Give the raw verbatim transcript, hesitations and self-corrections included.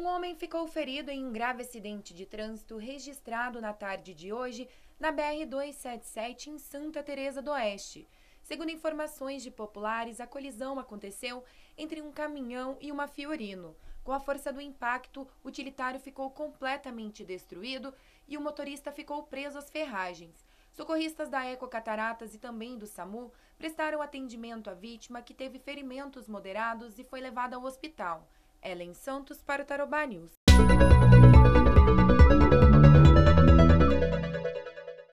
Um homem ficou ferido em um grave acidente de trânsito registrado na tarde de hoje na B R duzentos e setenta e sete em Santa Teresa do Oeste. Segundo informações de populares, a colisão aconteceu entre um caminhão e uma Fiorino. Com a força do impacto, o utilitário ficou completamente destruído e o motorista ficou preso às ferragens. Socorristas da Eco Cataratas e também do SAMU prestaram atendimento à vítima, que teve ferimentos moderados e foi levada ao hospital. Ellen Santos para o Tarobá News.